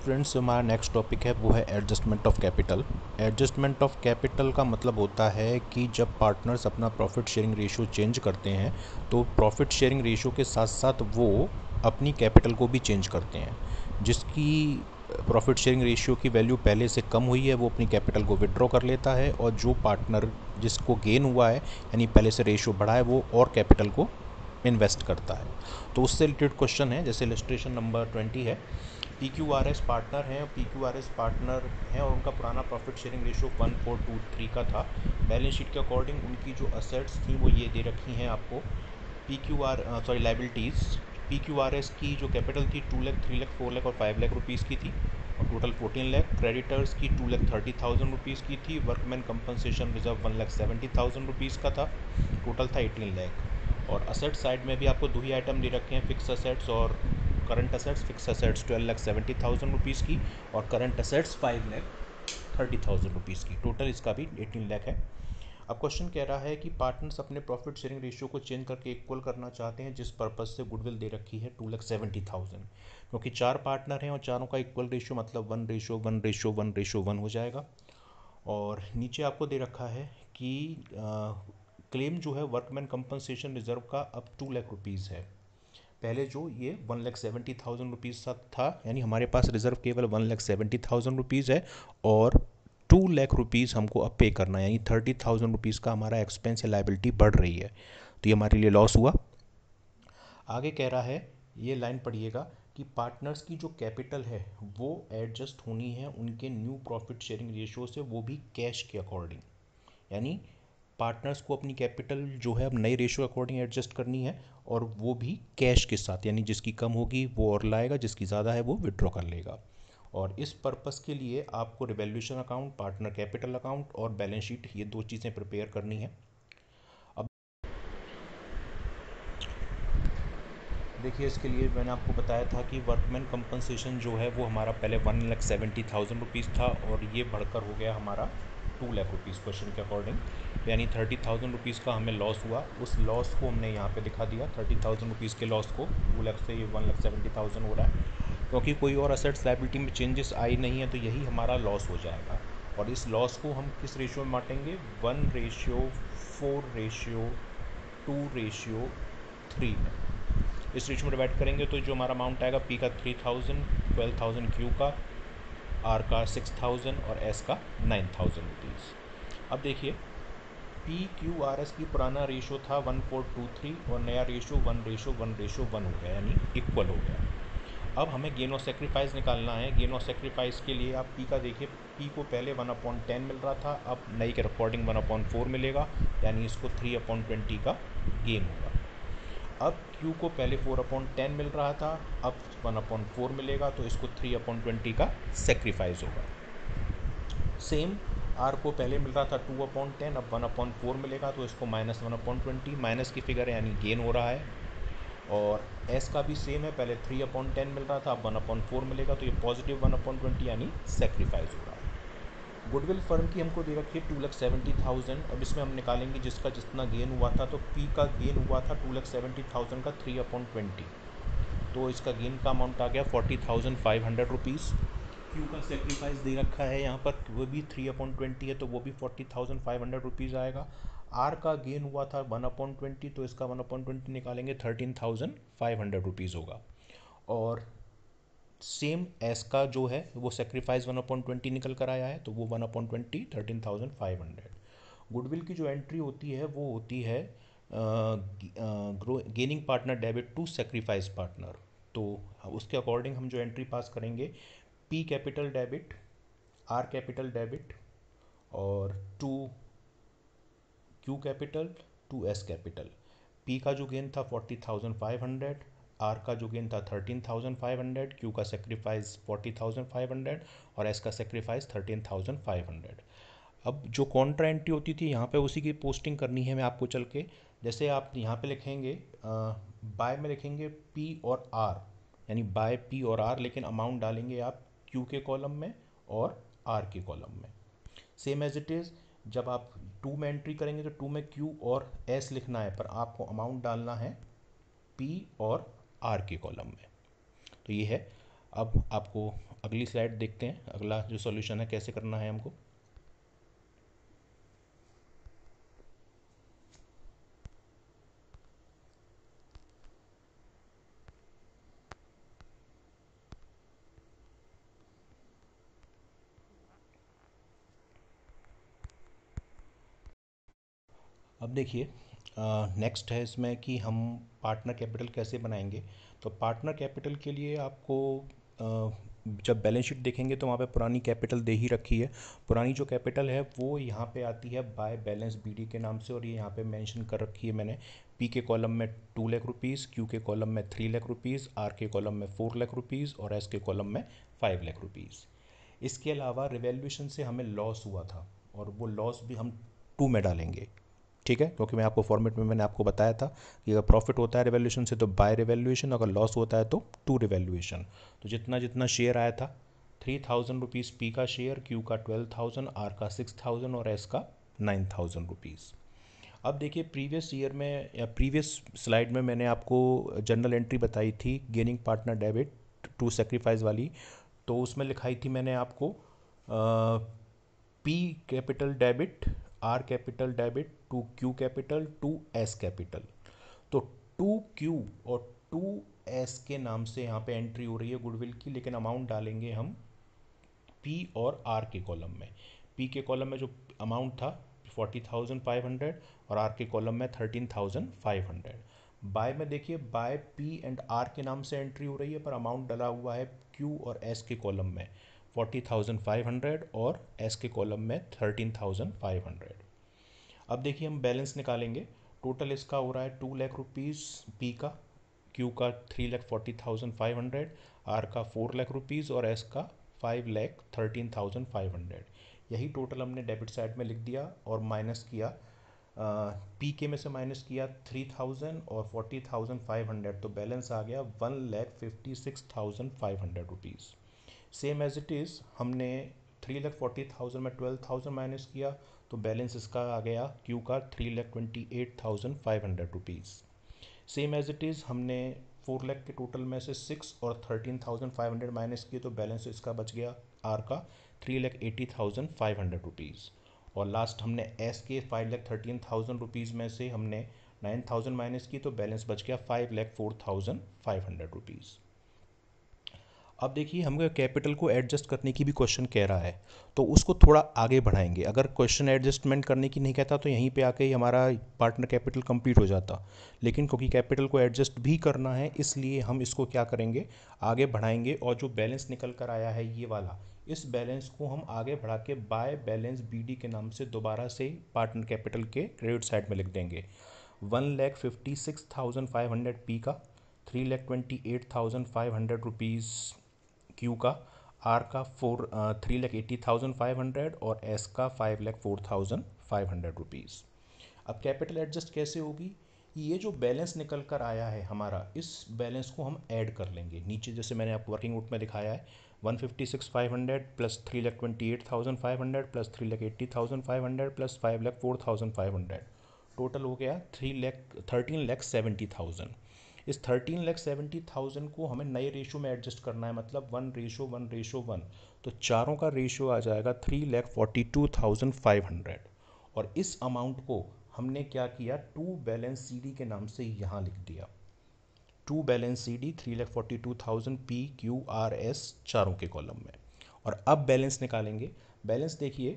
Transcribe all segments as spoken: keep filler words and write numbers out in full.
Students, हमारा next topic है वो है adjustment of capital. Adjustment of capital का मतलब होता है कि जब पार्टनर्स अपना प्रॉफिट शेयरिंग रेशियो चेंज करते हैं तो प्रॉफिट शेयरिंग रेशियो के साथ साथ वो अपनी कैपिटल को भी चेंज करते हैं। जिसकी प्रॉफिट शेयरिंग रेशियो की वैल्यू पहले से कम हुई है वो अपनी कैपिटल को विड्रॉ कर लेता है, और जो पार्टनर जिसको गेन हुआ है यानी पहले से रेशियो बढ़ा है वो और कैपिटल को इन्वेस्ट करता है। तो उससे रिलेटेड क्वेश्चन है, जैसे इलस्ट्रेशन नंबर ट्वेंटी है। P Q R S partner हैं, P Q R S partner हैं और उनका पुराना profit sharing ratio one four two three का था। बैलेंस शीट के अकॉर्डिंग उनकी जो असेट्स थी वो ये दे रखी हैं आपको। P Q R sorry liabilities, P Q R S की जो कैपिटल थी two lakh three lakh four lakh और फाइव लैख रुपीज़ की थी और टोटल फोर्टीन लैख। क्रेडिटर्स की two lakh thirty thousand rupees की थी। Workman compensation reserve one lakh seventy thousand rupees का था, टोटल था एटीन लैख। और असेट साइड में भी आपको दो ही आइटम दे रखे हैं, फिक्स असेट्स और current assets. Fix assets twelve lakh seventy thousand rupees की और current assets five lakh thirty thousand rupees की, टोटल इसका भी एटीन लाख है। अब क्वेश्चन कह रहा है कि पार्टनर्स अपने प्रॉफिट शेयरिंग रेशियो को चेंज करके इक्वल करना चाहते हैं, जिस पर्पज से गुडविल दे रखी है टू लाख सेवेंटी थाउजेंड। क्योंकि चार पार्टनर हैं और चारों का इक्वल रेशियो मतलब one ratio one ratio one ratio one हो जाएगा। और नीचे आपको दे रखा है कि क्लेम जो है वर्कमैन कंपनसेशन रिजर्व का अब टू लाख रुपीज़ है। पहले जो ये one lakh seventy thousand rupees था, यानी हमारे पास रिजर्व केवल one lakh seventy thousand rupees है और टू लाख रुपीज़ हमको अब पे करना है, यानी थर्टी थाउजेंड रुपीज़ का हमारा एक्सपेंस या लाइबिलिटी बढ़ रही है, तो ये हमारे लिए लॉस हुआ। आगे कह रहा है, ये लाइन पढ़िएगा कि पार्टनर्स की जो कैपिटल है वो एडजस्ट होनी है उनके न्यू प्रॉफिट शेयरिंग रेशियो से, वो भी कैश के अकॉर्डिंग। यानी पार्टनर्स को अपनी कैपिटल जो है अब नए रेशियो अकॉर्डिंग एडजस्ट करनी है और वो भी कैश के साथ, यानी जिसकी कम होगी वो और लाएगा, जिसकी ज़्यादा है वो विड्रॉ कर लेगा। और इस पर्पस के लिए आपको revaluation account, partner capital account और बैलेंस शीट, ये दो चीज़ें प्रिपेयर करनी है। अब देखिए, इसके लिए मैंने आपको बताया था कि वर्कमैन कंपनसेशन जो है वो हमारा पहले one lakh seventy thousand rupees था और ये बढ़कर हो गया हमारा टू लाख रुपीज़ क्वेश्चन के अकॉर्डिंग, यानी थर्टी थाउजेंड रुपीज़ का हमें लॉस हुआ। उस लॉस को हमने यहाँ पे दिखा दिया, थर्टी थाउजेंड रुपीज़ के लॉस को टू लाख से ये वन लाख सेवेंटी थाउजेंड हो रहा है, क्योंकि कोई और असेट्स लाइबिलिटी में चेंजेस आई नहीं है, तो यही हमारा लॉस हो जाएगा। और इस लॉस को हम किस रेशियो में बांटेंगे? One ratio four ratio two ratio three में इस रेशियो में डिवाइड करेंगे तो जो हमारा अमाउंट आएगा, पी का three thousand, twelve thousand Q का, आर का सिक्स थाउजेंड और एस का नाइन थाउजेंड रुपीज़। अब देखिए, पी क्यू आर एस की पुराना रेशियो था वन फोर टू थ्री और नया ratio one ratio one ratio one हो गया, यानी इक्वल हो गया। अब हमें गेन और सेक्रीफाइस निकालना है। गेन और सेक्रीफाइस के लिए आप पी का देखिए, पी को पहले वन अपॉन टेन मिल रहा था, अब नई के अकॉर्डिंग वन अपॉन फोर मिलेगा, यानी इसको थ्री अपॉन ट्वेंटी का गेन होगा। अब Q को पहले फोर अपॉन टेन मिल रहा था, अब वन अपॉन फोर मिलेगा, तो इसको थ्री अपॉन ट्वेंटी का सेक्रीफाइस होगा। सेम R को पहले मिल रहा था टू अपॉन टेन, अब वन अपॉन फोर मिलेगा, तो इसको minus one upon twenty, minus की फिगर है यानी गेन हो रहा है। और S का भी सेम है, पहले थ्री अपॉन टेन मिल रहा था, अब वन अपॉन फोर मिलेगा, तो ये पॉजिटिव वन अपॉन ट्वेंटी यानी सेक्रीफाइस हो रहा है। गुडविल फर्म की हमको दे रखी है टू लैख सेवेंटी थाउजेंड। अब इसमें हम निकालेंगे जिसका जितना गेन हुआ था, तो पी का गेन हुआ था टू लैख सेवेंटी थाउजेंड का थ्री अपॉन ट्वेंटी, तो इसका गेन का अमाउंट आ गया forty thousand five hundred rupees. Q का सेक्रीफाइस दे रखा है यहाँ पर, वो भी थ्री अपॉन ट्वेंटी है, तो वो भी forty thousand five hundred rupees आएगा। आर का गेन हुआ था वन अपॉन ट्वेंटी, तो इसका वन अपॉन ट्वेंटी निकालेंगे thirteen thousand five hundred rupees होगा। और सेम एस का जो है वो सेक्रीफाइस वन अपॉन ट्वेंटी निकल कर आया है, तो वो one upon twenty thirteen thousand five hundred. Goodwill की जो एंट्री होती है वो होती है gaining partner debit to sacrifice partner, तो उसके अकॉर्डिंग हम जो एंट्री पास करेंगे, P capital debit, R capital debit और to Q capital, to S capital. P का जो गेन था forty thousand five hundred, R का जो गेन था thirteen thousand five hundred, Q का sacrifice forty thousand five hundred और एस का sacrifice thirteen thousand five hundred. अब जो कॉन्ट्रा एंट्री होती थी यहाँ पे उसी की पोस्टिंग करनी है मैं आपको चल के। जैसे आप यहाँ पे लिखेंगे, बाय में लिखेंगे पी और आर, यानी बाय पी और आर, लेकिन अमाउंट डालेंगे आप क्यू के कॉलम में और आर के कॉलम में। सेम एज इट इज़, जब आप टू में एंट्री करेंगे तो टू में क्यू और एस लिखना है, पर आपको अमाउंट डालना है पी और आर के कॉलम में। तो ये है अब आपको अगली स्लाइड देखते हैं, अगला जो सॉल्यूशन है कैसे करना है हमको। अब देखिए, नेक्स्ट है इसमें कि हम पार्टनर कैपिटल कैसे बनाएंगे। तो पार्टनर कैपिटल के लिए आपको अ, जब बैलेंस शीट देखेंगे तो वहाँ पे पुरानी कैपिटल दे ही रखी है। पुरानी जो कैपिटल है वो यहाँ पे आती है बाय बैलेंस बीडी के नाम से, और ये यहाँ पे मेंशन कर रखी है मैंने। पी के कॉलम में टू लाख रुपीज़, क्यू के कॉलम में थ्री लाख रुपीज़, आर के कॉलम में फोर लाख रुपीज़ और एस के कॉलम में फाइव लाख रुपीज़। इसके अलावा रिवैल्यूएशन से हमें लॉस हुआ था, और वो लॉस भी हम टू में डालेंगे, ठीक है, क्योंकि मैं आपको फॉर्मेट में मैंने आपको बताया था कि अगर प्रॉफिट होता है रिवैल्यूएशन से तो बाय रिवैल्यूएशन, अगर लॉस होता है तो टू रिवैल्यूएशन। तो जितना जितना शेयर आया था, थ्री थाउजेंड रुपीज़ पी का शेयर, क्यू का ट्वेल्व थाउजेंड, आर का सिक्स थाउजेंड और एस का नाइन थाउजेंड रुपीज़। अब देखिए, प्रीवियस ईयर में या प्रीवियस स्लाइड में मैंने आपको जनरल एंट्री बताई थी gaining partner debit to sacrifice वाली। तो उसमें लिखाई थी मैंने आपको P capital debit, R capital debit to Q capital to S capital. तो टू क्यू और टू एस के नाम से यहाँ पे एंट्री हो रही है गुडविल की, लेकिन अमाउंट डालेंगे हम पी और आर के कॉलम में। पी के कॉलम में जो अमाउंट था फोर्टी थाउजेंड फाइव हंड्रेड, और आर के कॉलम में thirteen thousand five hundred. By में देखिए, बाय पी एंड आर के नाम से एंट्री हो रही है, पर अमाउंट डला हुआ है क्यू और एस के कॉलम में फोर्टी थाउजेंड फाइव हंड्रेड, और एस के कॉलम में थर्टीन थाउजेंड फाइव हंड्रेड। अब देखिए, हम बैलेंस निकालेंगे। टोटल इसका हो रहा है टू लाख रुपीज़ पी का, क्यू का three lakh forty thousand five hundred, R का फोर लाख रुपीज़ और एस का five lakh thirteen thousand five hundred. यही टोटल हमने डेबिट साइड में लिख दिया और माइनस किया। पी के में से माइनस किया थ्री थाउजेंड, और फोर्टी थाउजेंड फाइव हंड्रेड, तो बैलेंस आ गया one lakh fifty six thousand five hundred rupees. Same as it is हमने थ्री लैख फोर्टी थाउजेंड में ट्वेल्व थाउजेंड माइनस किया, तो बैलेंस इसका आ गया क्यू का three lakh twenty eight thousand five hundred rupees. Same as it is हमने फोर लाख के टोटल में से सिक्स और thirteen thousand five hundred minus किए, तो बैलेंस इसका बच गया आर का three lakh eighty thousand five hundred rupees. और लास्ट हमने एस के five lakh thirteen thousand rupees में से हमने नाइन थाउजेंड माइनस की, तो बैलेंस बच गया five lakh four thousand five hundred rupees. अब देखिए, हमें कैपिटल को एडजस्ट करने की भी क्वेश्चन कह रहा है, तो उसको थोड़ा आगे बढ़ाएंगे। अगर क्वेश्चन एडजस्टमेंट करने की नहीं कहता तो यहीं पे आके ही हमारा पार्टनर कैपिटल कंप्लीट हो जाता, लेकिन क्योंकि कैपिटल को एडजस्ट भी करना है इसलिए हम इसको क्या करेंगे, आगे बढ़ाएंगे। और जो बैलेंस निकल कर आया है ये वाला, इस बैलेंस को हम आगे बढ़ा के बाय बैलेंस बीडी के नाम से दोबारा से पार्टनर कैपिटल के क्रेडिट साइड में लिख देंगे। One lakh fifty six thousand five hundred P का, three lakh twenty eight thousand five hundred rupees Q का, आर का four three lakh eighty thousand five hundred और एस का five lakh four thousand five hundred rupees. अब capital adjust कैसे होगी, ये जो बैलेंस निकल कर आया है हमारा, इस बैलेंस को हम ऐड कर लेंगे नीचे, जैसे मैंने आपको वर्किंग नोट में दिखाया है। One fifty six five hundred plus three lakh twenty eight thousand five hundred plus three lakh eighty thousand five hundred plus five lakh four thousand five hundred, total हो गया three lakh thirteen lakh seventy thousand. इस thirteen lakh seventy thousand को हमें नए ratio में adjust करना है, मतलब one ratio one ratio one. तो चारों का रेशो आ जाएगा three lakh forty two thousand five hundred. और इस अमाउंट को हमने क्या किया, टू बैलेंस सी डी के नाम से यहाँ लिख दिया। To balance C D three lakh forty two thousand P Q R S चारों के कॉलम में। और अब बैलेंस निकालेंगे। बैलेंस देखिए,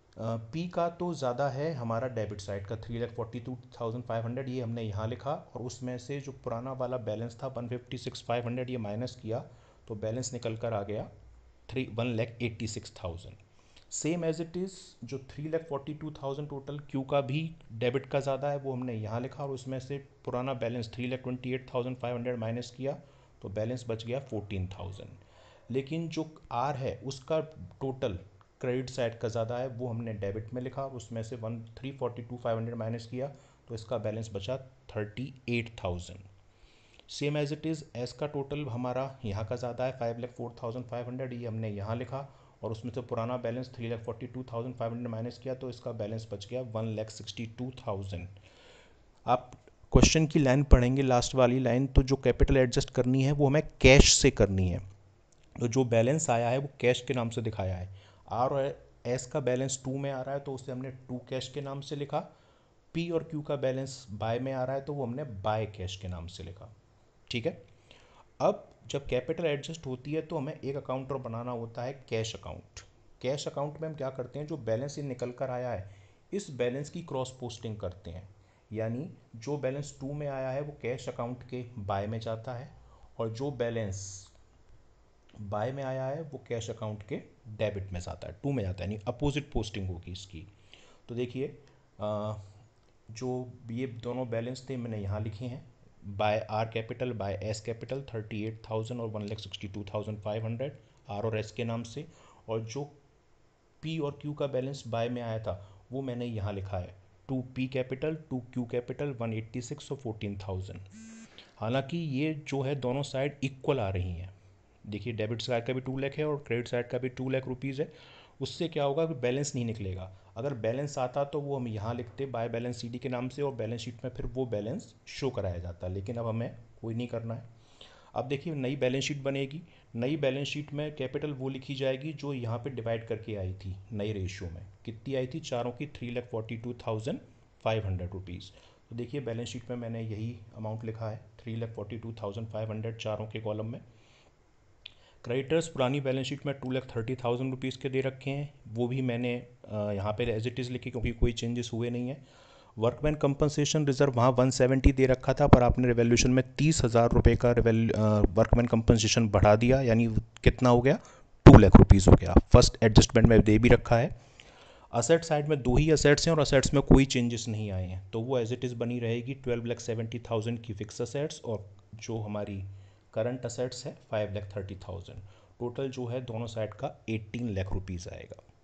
पी का तो ज़्यादा है हमारा डेबिट साइड का, three lakh forty two thousand five hundred ये हमने यहाँ लिखा, और उसमें से जो पुराना वाला बैलेंस था one fifty six five hundred ये माइनस किया, तो बैलेंस निकल कर आ गया three one lakh eighty six thousand. Same as it is जो three lakh forty two thousand total Q का भी डेबिट का ज़्यादा है वो हमने यहाँ लिखा, और उसमें से पुराना balance three lakh twenty eight thousand five hundred minus किया, तो बैलेंस बच गया फोर्टीन थाउजेंड। लेकिन जो आर है उसका टोटल क्रेडिट साइड का ज़्यादा है, वो हमने डेबिट में लिखा, उसमें से one three forty two five hundred minus किया, तो इसका बैलेंस बचा thirty eight thousand. Same as it is S का टोटल हमारा यहाँ का ज़्यादा है, five lakh four thousand five hundred ये हमने यहाँ लिखा, और उसमें से पुराना balance three lakh forty two thousand five hundred minus किया, तो इसका बैलेंस बच गया one lakh sixty two thousand. आप क्वेश्चन की लाइन पढ़ेंगे, लास्ट वाली लाइन, तो जो कैपिटल एडजस्ट करनी है वो हमें कैश से करनी है। तो जो बैलेंस आया है वो कैश के नाम से दिखाया है। आर और एस का बैलेंस टू में आ रहा है तो उसे हमने टू कैश के नाम से लिखा। पी और क्यू का बैलेंस बाय में आ रहा है तो वो हमने बाय कैश के नाम से लिखा। ठीक है। अब जब कैपिटल एडजस्ट होती है तो हमें एक अकाउंट और बनाना होता है, कैश अकाउंट। कैश अकाउंट में हम क्या करते हैं, जो बैलेंस ये निकल कर आया है इस बैलेंस की क्रॉस पोस्टिंग करते हैं। यानी जो बैलेंस टू में आया है वो कैश अकाउंट के बाय में जाता है, और जो बैलेंस बाय में आया है वो कैश अकाउंट के डेबिट में जाता है, टू में जाता है, यानी अपोजिट पोस्टिंग होगी इसकी। तो देखिए अ, जो ये दोनों बैलेंस थे मैंने यहाँ लिखे हैं, by R capital by S capital thirty eight thousand और one lakh sixty two thousand five hundred R और एस के नाम से। और जो पी और क्यू का बैलेंस बाय में आया था वो मैंने यहाँ लिखा है, to P capital to Q capital one eighty six और फोर्टीन थाउजेंड। हालांकि ये जो है दोनों साइड इक्वल आ रही हैं। देखिए डेबिट साइड का भी टू लाख है और क्रेडिट साइड का भी टू लाख रुपीज़ है। उससे क्या होगा कि बैलेंस नहीं निकलेगा। अगर बैलेंस आता तो वो हम यहाँ लिखते बाय बैलेंस सीडी के नाम से और बैलेंस शीट में फिर वो बैलेंस शो कराया जाता, लेकिन अब हमें कोई नहीं करना है। अब देखिए नई बैलेंस शीट बनेगी। नई बैलेंस शीट में कैपिटल वो लिखी जाएगी जो यहाँ पे डिवाइड करके आई थी नई रेशियो में। कितनी आई थी चारों की, three lakh forty two thousand five hundred rupees. तो देखिए बैलेंस शीट में मैंने यही अमाउंट लिखा है, three lakh forty two thousand five hundred चारों के कॉलम में। क्रेडिटर्स पुरानी बैलेंस शीट में two lakh thirty thousand rupees के दे रखे हैं, वो भी मैंने अ, यहाँ पे एज इट इज़ लिखे क्योंकि कोई चेंजेस हुए नहीं है। वर्कमैन कंपनसेशन रिजर्व वहाँ वन सेवेंटी दे रखा था, पर आपने रिवैल्यूएशन में तीस हज़ार रुपये का वर्कमैन कंपनसेशन बढ़ा दिया, यानी कितना हो गया, टू लाख रुपीज़ हो गया। फर्स्ट एडजस्टमेंट में दे भी रखा है। असेट साइड में दो ही असेट्स हैं और असेट्स में कोई चेंजेस नहीं आए हैं, तो वो एज इट इज़ बनी रहेगी, ट्वेल्व लैख सेवेंटी थाउजेंड की फिक्स असेट्स और जो हमारी करंट असेट्स है five lakh thirty thousand. Total जो है दोनों साइड का एट्टीन लाख रुपीज़ आएगा।